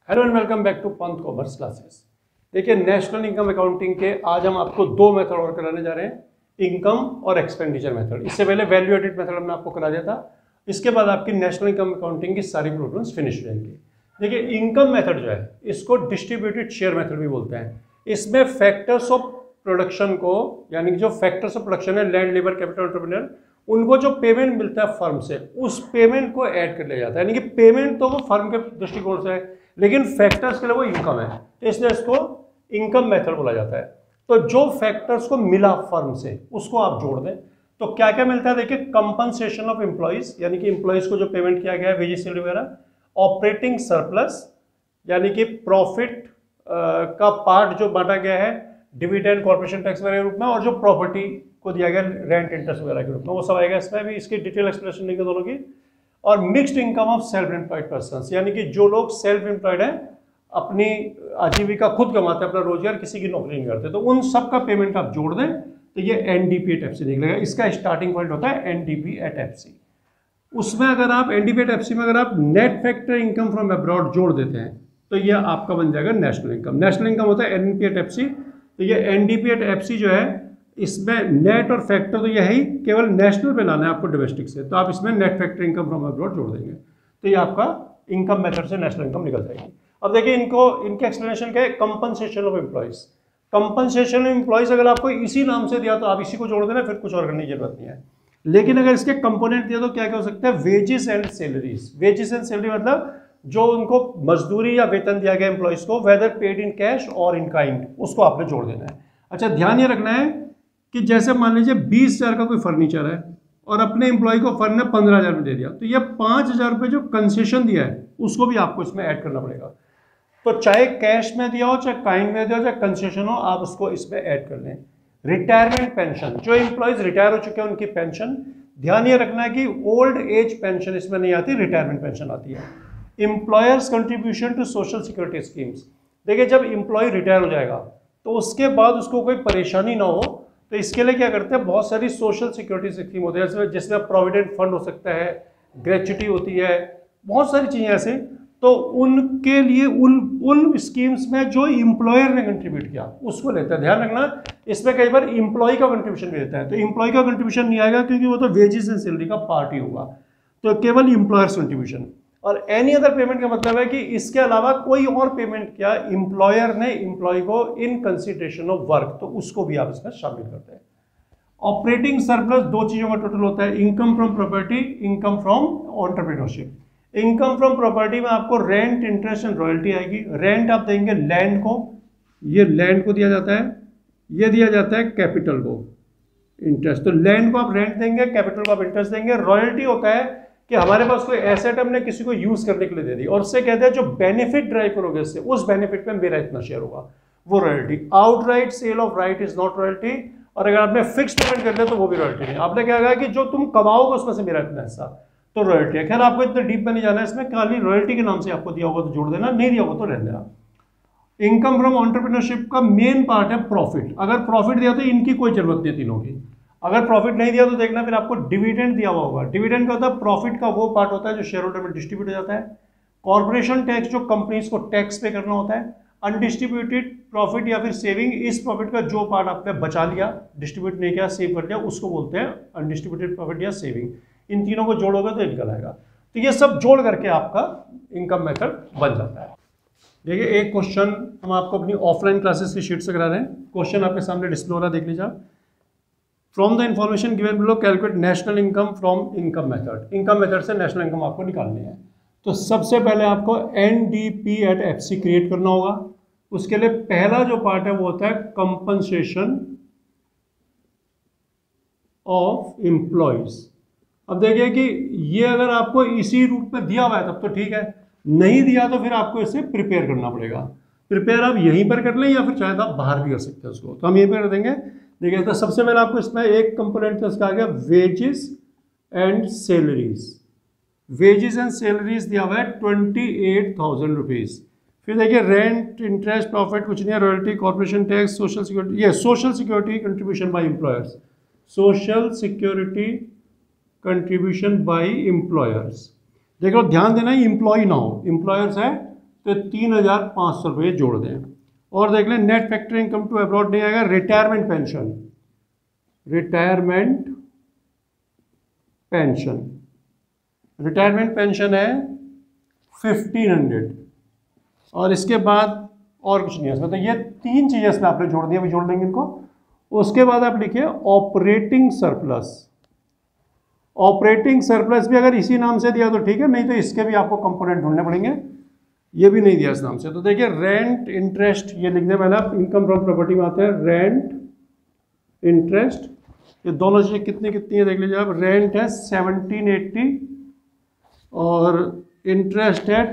Hello and welcome back to Panth commerce classes. देखिए, national income accounting के आज हम आपको दो मेथड और कराने जा रहे हैं, इनकम और एक्सपेंडिचर मेथड। इससे पहले वैल्यू एडेड मेथड हमने आपको करा दिया था। इसके बाद आपकी नेशनल इनकम अकाउंटिंग की सारी प्रॉब्लम्स फिनिश हो जाएंगी। देखिए, इनकम मेथड जो है इसको डिस्ट्रीब्यूटेड शेयर मेथड भी बोलते हैं। इसमें फैक्टर्स ऑफ प्रोडक्शन को, यानी कि जो फैक्टर्स ऑफ प्रोडक्शन है, लैंड, लेबर, कैपिटल, एंटरप्रेन्योर, उनको जो पेमेंट मिलता है फर्म से, उस पेमेंट को ऐड कर लिया जाता है। यानी कि पेमेंट तो वो फर्म के दृष्टिकोण से है, लेकिन फैक्टर्स के लिए वो इनकम है, तो इसलिए इसको इनकम मेथड बोला जाता है। तो जो फैक्टर्स को मिला फर्म से उसको आप जोड़ दें तो क्या क्या मिलता है। देखिए, कंपनसेशन ऑफ एम्प्लॉइज, यानी कि एम्प्लॉइज को जो पेमेंट किया गया है, वेजेस सैलरी वगैरह। ऑपरेटिंग सरप्लस, यानी कि प्रॉफिट का पार्ट जो बांटा गया है डिविडेंड, कॉर्पोरेशन टैक्स वगैरह के रूप में, और जो प्रॉपर्टी को दिया गया रेंट, इंटरेस्ट वगैरह के रूप में, वो सब आएगा इसमें भी। इसकी डिटेल एक्सप्लेनेशन देंगे दोनों की। और mixed income of self employed persons, यानी कि जो लोग सेल्फ एम्प्लॉयड हैं, अपनी आजीविका खुद कमाते हैं, अपना रोजगार, किसी की नौकरी नहीं करते, तो उन सब का पेमेंट आप जोड़ दें तो ये एनडीपी एट एफसी निकलेगा। इसका स्टार्टिंग पॉइंट होता है एनडीपी एट एफसी। उसमें अगर आप एनडीपी एट एफसी में अगर आप net factor income from abroad जोड़ देते हैं तो ये आपका बन जाएगा नेशनल इनकम। नेशनल इनकम होता है एनडीपी एट एफसी। तो ये एनडीपी एट एफसी जो है, इसमें नेट और फैक्टर तो यही केवल नेशनल पे लाना है आपको डोमेस्टिक से, तो आप इसमें net factor income from abroad जोड़ देंगे तो ये आपका इनकम मेथड से नेशनल इनकम निकल जाएगी। अब देखिए, इनके एक्सप्लेनेशन क्या है। Compensation of employees, compensation of employees अगर आपको इसी नाम से दिया तो आप इसी को जोड़ देना, फिर कुछ और करने की जरूरत नहीं है। लेकिन अगर इसके कंपोनेंट दिया तो क्या क्या हो सकता है। Wages and salaries, wages and salary मतलब जो उनको मजदूरी या वेतन दिया गया एम्प्लॉइज को, वेदर पेड इन कैश और इन काइंड, उसको आपने जोड़ देना है। अच्छा, ध्यान ये रखना है कि जैसे मान लीजिए 20,000 का कोई फर्नीचर है और अपने एम्प्लॉय को फर्म ने 15,000 में दे दिया, तो ये 5,000 रुपये जो कंसेशन दिया है उसको भी आपको इसमें ऐड करना पड़ेगा। तो चाहे कैश में दिया हो, चाहे काइंड में दिया हो, चाहे कंसेशन हो, आप उसको इसमें ऐड कर लें। रिटायरमेंट पेंशन, जो एम्प्लॉयज रिटायर हो चुके हैं उनकी पेंशन, ध्यान ये रखना है कि ओल्ड एज पेंशन इसमें नहीं आती, रिटायरमेंट पेंशन आती है। Employers contribution to social security schemes, देखिए जब एम्प्लॉय रिटायर हो जाएगा तो उसके बाद उसको कोई परेशानी ना हो, तो इसके लिए क्या करते हैं, बहुत सारी सोशल सिक्योरिटी स्कीम होती है, जिसमें प्रोविडेंट फंड हो सकता है, ग्रेच्युटी होती है, बहुत सारी चीज़ें ऐसे। तो उनके लिए उन स्कीम्स में जो एम्प्लॉयर ने कंट्रीब्यूट किया उसको लेता है। ध्यान रखना, इसमें कई बार एम्प्लॉय का कंट्रीब्यूशन भी देता है, तो एम्प्लॉय का कंट्रीब्यूशन नहीं आएगा क्योंकि वो तो वेजेस एंड सैलरी का पार्ट ही होगा, तो केवल एम्प्लॉयर्स कंट्रीब्यूशन। और एनी अदर पेमेंट का मतलब है कि इसके अलावा कोई और पेमेंट किया एम्प्लॉयर ने एम्प्लॉय को इन कंसिडरेशन ऑफ वर्क, तो उसको भी आप इसमें शामिल करते हैं। ऑपरेटिंग सरप्लस दो चीजों का टोटल होता है, income from property, income from entrepreneurship. Income from property में आपको रेंट, इंटरेस्ट एंड रॉयल्टी आएगी। रेंट आप देंगे लैंड को, ये लैंड को दिया जाता है, ये दिया जाता है कैपिटल को इंटरेस्ट, तो लैंड को आप रेंट देंगे, कैपिटल को आप इंटरेस्ट देंगे। रॉयल्टी होता है कि हमारे पास कोई एसेट हमने किसी को यूज करने के लिए दे दी और उससे कहते हैं जो बेनिफिट ड्राइव करोगे इससे, उस बेनिफिट में मेरा इतना शेयर होगा, वो royalty. Outright sale of right is not royalty, और अगर आपने फिक्स पेमेंट कर दिया तो वो भी रॉयल्टी नहीं। आपने क्या कहा कि जो तुम कमाओगे उसमें से मेरा इतना हिस्सा, तो रॉयल्टी है। खैर, आपको इतने डीप में नहीं जाना है इसमें, खाली रॉयल्टी के नाम से आपको दिया होगा तो जोड़ देना, नहीं दिया होगा तो रहने देना। इनकम फ्रॉम एंटरप्रेन्योरशिप का मेन पार्ट है प्रॉफिट। अगर प्रॉफिट दिया तो इनकी कोई जरूरत नहीं तीनों की। अगर प्रॉफिट नहीं दिया तो देखना फिर आपको डिविडेंड दिया हुआ होगा। डिविडेंड का होता है प्रॉफिट का वो पार्ट होता है जो शेयर होल्डर में डिस्ट्रीब्यूट हो जाता है। कॉर्पोरेशन टैक्स, जो कंपनीज को टैक्स पे करना होता है। अनडिस्ट्रीब्यूटेड प्रॉफिट या फिर सेविंग, इस प्रॉफिट का जो पार्ट आपने बचा लिया, डिस्ट्रीब्यूट नहीं किया, सेव कर लिया, उसको बोलते हैं अनडिस्ट्रीब्यूटेड प्रॉफिट या सेविंग। इन तीनों को जोड़ोगे तो निकल आएगा। तो ये सब जोड़ करके आपका इनकम मेथड बन जाता है। देखिए, एक क्वेश्चन हम आपको अपनी ऑफलाइन क्लासेस की शीट से करा रहे हैं। क्वेश्चन आपके सामने डिस्प्ले हो रहा है, देख लीजिए। From the information given below calculate national income from income method. Income method से नेशनल इनकम आपको निकालनी है। तो सबसे पहले आपको एनडीपी एट एफसी क्रिएट करना होगा। उसके लिए पहला जो पार्ट है वो होता है कंपनसेशन ऑफ एम्प्लॉयज। अब देखिए कि ये अगर आपको इसी रूप में दिया हुआ है तब तो ठीक है, नहीं दिया तो फिर आपको इसे प्रिपेयर करना पड़ेगा। प्रिपेयर आप यहीं पर कर लें या फिर चाहे तो आप बाहर भी कर सकते हैं उसको, तो हम यहीं पर कर देंगे। देखिए, तो सबसे पहले आपको इसमें एक कंपोनेंट तो इसका आ गया wages and salaries. Wages and salaries दिया हुआ है 28,000 रुपीज़। फिर देखिए, रेंट, इंटरेस्ट, प्रॉफिट कुछ नहीं है, royalty, corporation tax, social security, ये social security contribution by employers, social security contribution by employers. देखो, ध्यान देना, एम्प्लॉय ना हो, एम्प्लॉयर्स है तो 3,500 रुपये जोड़ दें। और देख लें net factor income to abroad नहीं आएगा, retirement pension, retirement pension, retirement pension है 1500 और इसके बाद और कुछ नहीं है इसमें। तो ये 3 चीज़ें इसमें आपने जोड़ दी, अभी जोड़ देंगे इनको। उसके बाद आप लिखिए ऑपरेटिंग सरप्लस। ऑपरेटिंग सरप्लस भी अगर इसी नाम से दिया तो ठीक है, नहीं तो इसके भी आपको कंपोनेंट ढूंढने पड़ेंगे। ये भी नहीं दिया इस नाम से, तो देखिए रेंट इंटरेस्ट ये लिख दें पहले आप, इनकम फ्रॉम प्रॉपर्टी में आते हैं रेंट इंटरेस्ट, ये दोनों चीज़ें कितनी कितनी है देख लीजिए आप। रेंट है 1780 और इंटरेस्ट है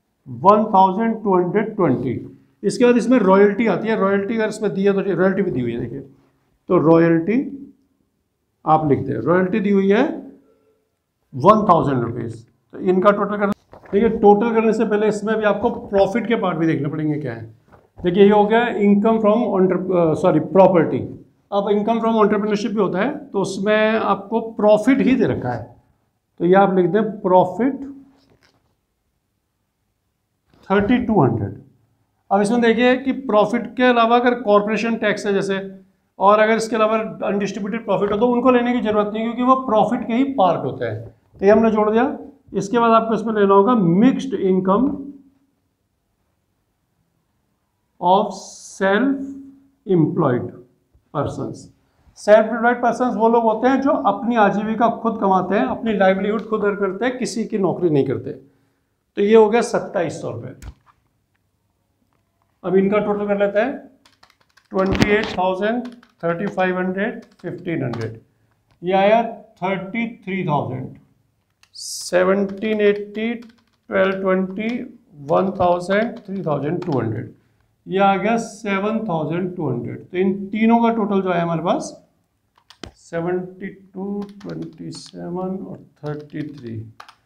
1220। इसके बाद इसमें रॉयल्टी आती है, रॉयल्टी अगर इसमें दी है तो रॉयल्टी भी दी हुई है देखिए, तो रॉयल्टी आप लिखते हैं, रॉयल्टी दी हुई है 1000 रुपीज़। तो इनका टोटल कर देखिए, टोटल करने से पहले इसमें भी आपको प्रॉफिट के पार्ट भी देखने पड़ेंगे क्या है। देखिए ये हो गया इनकम फ्रॉम प्रॉपर्टी। अब इनकम फ्रॉम एंटरप्रेन्योरशिप भी होता है, तो उसमें आपको प्रॉफिट ही दे रखा है, तो ये आप लिख दें प्रॉफिट 3200। अब इसमें देखिए कि प्रॉफिट के अलावा अगर कॉर्पोरेशन टैक्स है जैसे, और अगर इसके अलावा अनडिस्ट्रीब्यूटेड प्रॉफिट हो तो उनको लेने की जरूरत नहीं, क्योंकि वो प्रॉफिट के ही पार्ट होते हैं। तो ये हमने जोड़ दिया। इसके बाद आपको इसमें लेना होगा mixed income of self employed persons. Self employed persons वो लोग होते हैं जो अपनी आजीविका खुद कमाते हैं, अपनी लाइवलीहुड खुद अर्न करते हैं, किसी की नौकरी नहीं करते। तो ये हो गया 2700 रुपये। अब इनका टोटल कर लेते हैं 28,000, 3,500, 1,500, ये आया 33,000, 1780, 1220, 1,000, 3,200, ये आ गया 7,200। तो इन तीनों का टोटल जो है हमारे पास 72, 27 और 33,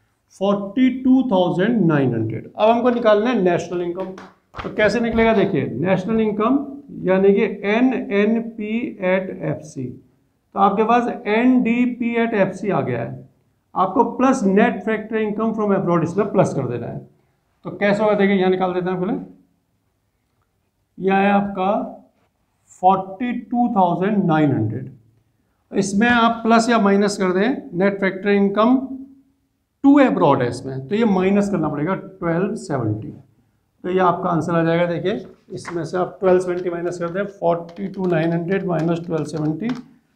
42,900। अब हमको निकालना है नेशनल इनकम। तो कैसे निकलेगा देखिए, नेशनल इनकम यानी कि NNP एट FC, तो आपके पास NDP एट FC आ गया है, आपको plus net factor income from abroad इसमें प्लस कर देना है। तो कैसे होगा देखिए, यहाँ निकाल देते हैं पहले। यह है आपका 42,900, इसमें आप प्लस या माइनस कर दें, net factor income to abroad है इसमें, तो ये माइनस करना पड़ेगा 1270। तो ये आपका आंसर आ जाएगा। देखिए इसमें से आप 1270 माइनस कर दें, 42,900 माइनस 1270,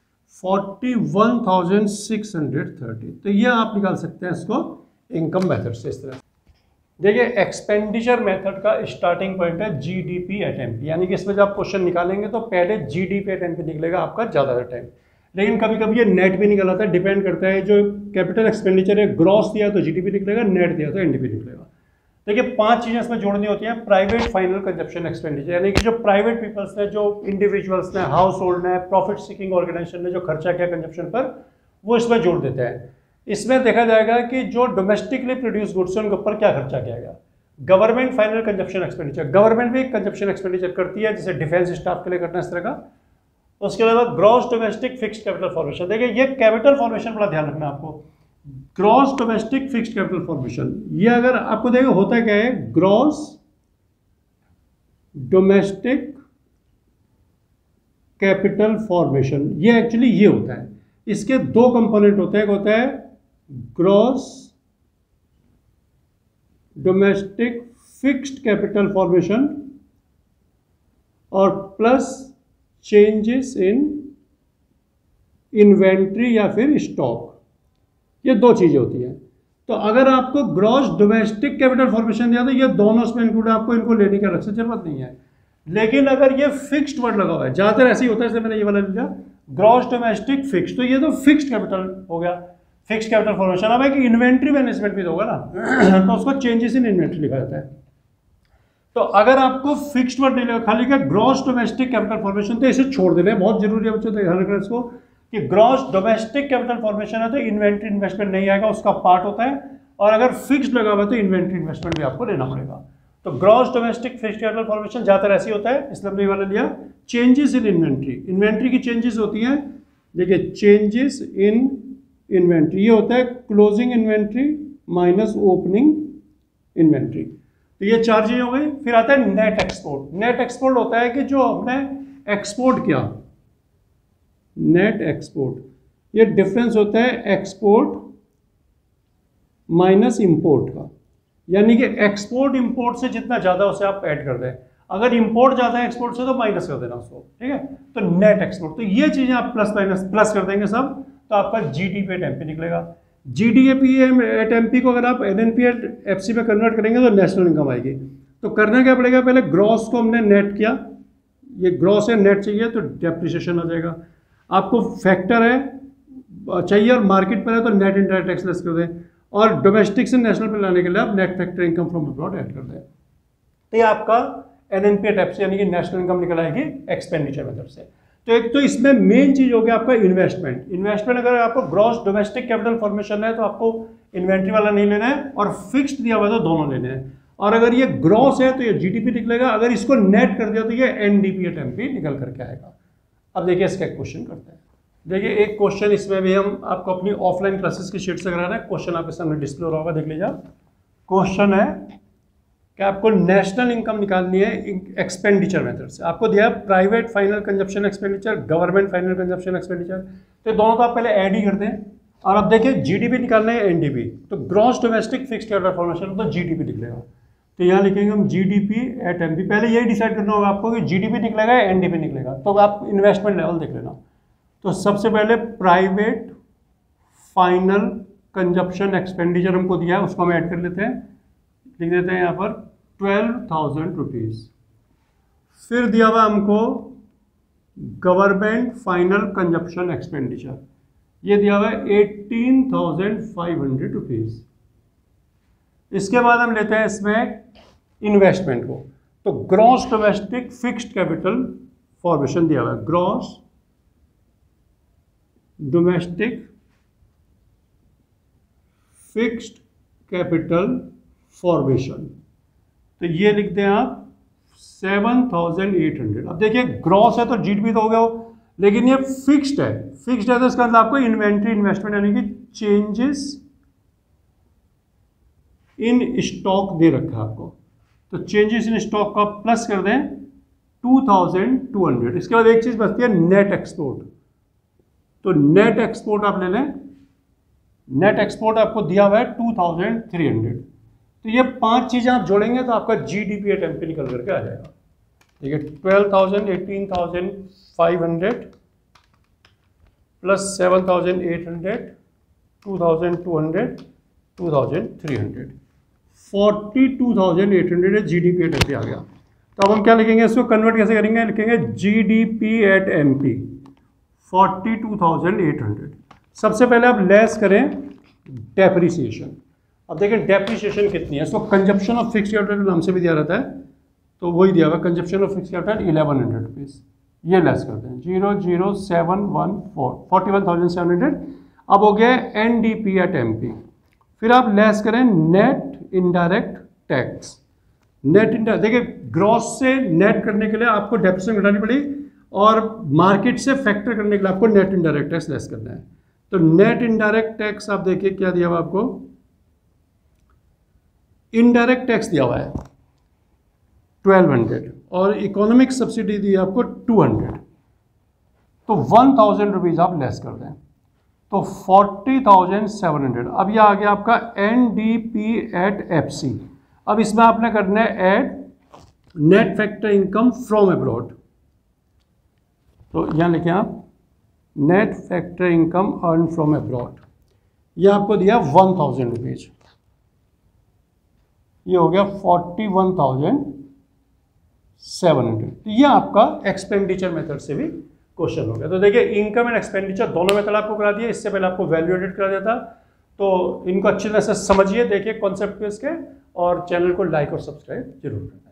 41,630। तो ये आप निकाल सकते हैं इसको इनकम मेथड से इस तरह। देखिए एक्सपेंडिचर मेथड का स्टार्टिंग पॉइंट है GDP एट MP, यानी कि इसमें जब आप क्वेश्चन निकालेंगे तो पहले GDP एट MP निकलेगा आपका ज़्यादा टाइम, लेकिन कभी कभी ये नेट भी निकल आता है, डिपेंड करता है। जो कैपिटल एक्सपेंडिचर है ग्रॉस दिया तो GDP निकलेगा, नेट दिया तो NDP निकलेगा। देखिए 5 चीज़ें इसमें जोड़नी होती हैं। प्राइवेट फाइनल कंजप्शन एक्सपेंडिचर, यानी कि जो प्राइवेट पीपल्स ने, जो इंडिविजुअल्स ने, हाउस होल्ड ने, प्रॉफिट सीकिंग ऑर्गेनाइजेशन ने जो खर्चा किया कंजप्शन पर, वो इसमें जोड़ देते हैं। इसमें देखा जाएगा कि जो डोमेस्टिकली प्रोड्यूस गुड्स हैं उनके ऊपर क्या खर्चा किया गया। Government final consumption expenditure, government भी कंजप्शन एक्सपेंडिचर करती है, जैसे डिफेंस स्टाफ के लिए करना इस तरह का। उसके अलावा gross domestic fixed capital formation, देखिए ये कैपिटल फॉर्मेशन बड़ा ध्यान रखना आपको। Gross domestic fixed capital formation, ये अगर आपको देखो होता क्या है, ग्रॉस डोमेस्टिक कैपिटल फॉर्मेशन, ये एक्चुअली ये होता है। इसके 2 कंपोनेंट होते हैं, एक होता है gross domestic fixed capital formation और प्लस चेंजेस इन इन्वेंट्री या फिर स्टॉक, ये 2 चीजें होती हैं। तो अगर आपको ग्रॉस डोमेस्टिक कैपिटल फॉर्मेशन दिया तो ये दोनों इसमें इंक्लूड है, आपको इनको लेने की अलग से जरूरत नहीं है। लेकिन अगर ये फिक्स्ड वर्ड लगा हुआ है, ज्यादातर ऐसे ही होता है, इसलिए मैंने ये वाला लिया ग्रॉस डोमेस्टिक फिक्स्ड, तो ये तो फिक्स्ड कैपिटल हो गया, फिक्स्ड कैपिटल फॉर्मेशन। अब है कि इन्वेंट्री मैनेजमेंट भी होगा ना, तो उसको चेंजेस इन इन्वेंट्री लिखा जाता है। तो अगर आपको फिक्स्ड वर्ड नहीं लगा, खाली का ग्रॉस डोमेस्टिक कैपिटल फॉर्मेशन, तो इसे छोड़ देना है, बहुत जरूरी है बच्चों, ध्यान रखना इसको कि ग्रॉस डोमेस्टिक कैपिटल फॉर्मेशन है तो इन्वेंट्री इन्वेस्टमेंट नहीं आएगा, उसका पार्ट होता है। और अगर फिक्स्ड लगा हुआ तो इन्वेंट्री इन्वेस्टमेंट भी आपको लेना पड़ेगा। तो gross domestic fixed capital formation ज़्यादातर ऐसे होता है, इसलिए हमने वाला लिया। चेंजेस इन इन्वेंट्री, इन्वेंट्री की चेंजेस होती हैं, देखिए चेंजेस इन इन्वेंट्री, ये होता है closing inventory minus opening inventory. तो ये 4 चीजें हो गई। फिर आता है नेट एक्सपोर्ट। नेट एक्सपोर्ट होता है कि जो हमने एक्सपोर्ट किया, नेट एक्सपोर्ट, ये डिफरेंस होता है एक्सपोर्ट माइनस इंपोर्ट का, यानी कि एक्सपोर्ट इंपोर्ट से जितना ज्यादा उसे आप ऐड कर दें। अगर इंपोर्ट ज्यादा है एक्सपोर्ट से तो माइनस कर देना उसको, ठीक है। तो नेट एक्सपोर्ट, तो ये चीजें आप प्लस माइनस प्लस कर देंगे सब, तो आपका जीडीपी एट एमपी निकलेगा। जीडीपी एट एमपी को अगर आप एनएनपी एट एफसी में कन्वर्ट करेंगे तो नेशनल इनकम आएगी। तो करना क्या पड़ेगा, पहले ग्रॉस को हमने नेट किया, ये ग्रॉस है, नेट चाहिए तो डेप्रिसिएशन आ जाएगा। आपको फैक्टर है चाहिए और मार्केट पर है तो नेट इंडायरेक्ट टैक्स लेस कर दें, और डोमेस्टिक से नेशनल पे लाने के लिए आप net factor income from abroad add कर दें। तो ये आपका एनएनपी एट एफसी यानी कि नेशनल इनकम निकल आएगी एक्सपेंडिचर मेथड से। तो एक तो इसमें मेन चीज हो गया आपका इन्वेस्टमेंट। इन्वेस्टमेंट अगर आपको ग्रॉस डोमेस्टिक कैपिटल फॉर्मेशन है तो आपको इन्वेंट्री वाला नहीं लेना है, और फिक्स्ड दिया हुआ है तो दोनों लेने हैं। और अगर ये ग्रॉस है तो ये जीडीपी निकलेगा, अगर इसको नेट कर दिया तो ये एनडीपी एट एमपी निकल करके आएगा। अब देखिए इसका एक क्वेश्चन करते हैं। देखिए एक क्वेश्चन इसमें भी हम आपको अपनी ऑफलाइन क्लासेस की शीट से करा रहे हैं। क्वेश्चन आपके सामने डिस्प्ले हो रहा होगा, देख लीजिए। क्वेश्चन है कि आपको नेशनल इनकम निकालनी है एक्सपेंडिचर मेथड से। आपको दिया है private final consumption expenditure, government final consumption expenditure, तो दोनों तो आप पहले ऐड ही करते हैं। और अब देखिए जीडीपी निकालना है एनडीपी, तो gross domestic fixed capital formation, तो जीडीपी निकलेगा। तो यहाँ लिखेंगे हम जीडीपी एट एमपी। पहले यही डिसाइड करना होगा आपको कि जीडीपी निकलेगा या एनडीपी निकलेगा। तो आप इन्वेस्टमेंट लेवल देख लेना। तो सबसे पहले प्राइवेट फाइनल कंजप्शन एक्सपेंडिचर हमको दिया है, उसको हम ऐड कर लेते हैं, लिख देते हैं यहाँ पर 12,000 रुपीज। फिर दिया हुआ हमको गवर्नमेंट फाइनल कंजप्शन एक्सपेंडिचर, ये दिया हुआ है 18,500 रुपीज। इसके बाद हम लेते हैं इसमें इन्वेस्टमेंट को। तो gross domestic fixed capital formation दिया हुआ है, gross domestic fixed capital formation, तो ये लिखते हैं आप 7,800। अब देखिए ग्रॉस है तो जीडीपी तो हो गया हो, लेकिन ये फिक्स्ड है। फिक्स्ड है तो इसका मतलब आपको इन्वेंट्री इन्वेस्टमेंट यानी कि चेंजेस इन स्टॉक दे रखा है आपको। तो चेंजेस इन स्टॉक का प्लस कर दें 2,200। इसके बाद एक चीज बचती है नेट एक्सपोर्ट। तो नेट एक्सपोर्ट आप ले लें, नेट एक्सपोर्ट आपको दिया हुआ है 2,300। तो ये 5 चीजें आप जोड़ेंगे तो आपका जीडीपी एट एमपी निकल करके आ जाएगा। ठीक है, 12,000, 18,500 प्लस 7,800, 2,200, 2,300, 42,800 है जीडीपी एट एमपी आ गया। तो अब हम क्या लिखेंगे, इसको कन्वर्ट कैसे करेंगे, लिखेंगे जीडीपी एट एमपी 42,800। सबसे पहले आप लेस करें डेप्रिसिएशन। अब देखें डेप्रिसिएशन कितनी है, इसको कंजप्शन ऑफ फिक्स्ड कैपिटल के नाम से भी दिया रहता है, तो वही दिया हुआ consumption of fixed capital 1,100 rupees. ये लेस करते हैं 00714, 41,700। अब हो गया एनडीपी एट एमपी। फिर आप लेस करें net indirect tax. Net indirect, देखिए ग्रॉस से नेट करने के लिए आपको डेप्रिसिएशन घटानी पड़ी, और मार्केट से फैक्टर करने के लिए आपको नेट इनडायरेक्ट टैक्स लेस करना है। तो नेट इनडायरेक्ट टैक्स आप देखिए क्या दिया हुआ आपको, इनडायरेक्ट टैक्स दिया हुआ है 1,200 और इकोनॉमिक सब्सिडी दी है आपको 200। तो 1,000 रुपीज आप लेस कर दें तो 40,700। अब यह आ गया आपका एनडीपी एट एफसी। अब इसमें आपने करना है add net factor income from abroad. तो यहां लिखें आप net factor income earn from abroad, यह आपको दिया 1,000 रुपीज। ये हो गया 41,700। तो ये आपका एक्सपेंडिचर मेथड से भी क्वेश्चन हो गया। तो देखिए इनकम एंड एक्सपेंडिचर दोनों मेथड आपको करा दिए, इससे पहले आपको वैल्यू एडेड करा दिया था। तो इनको अच्छी तरह से समझिए, देखिए कॉन्सेप्ट को इसके, और चैनल को लाइक और सब्सक्राइब जरूर करना।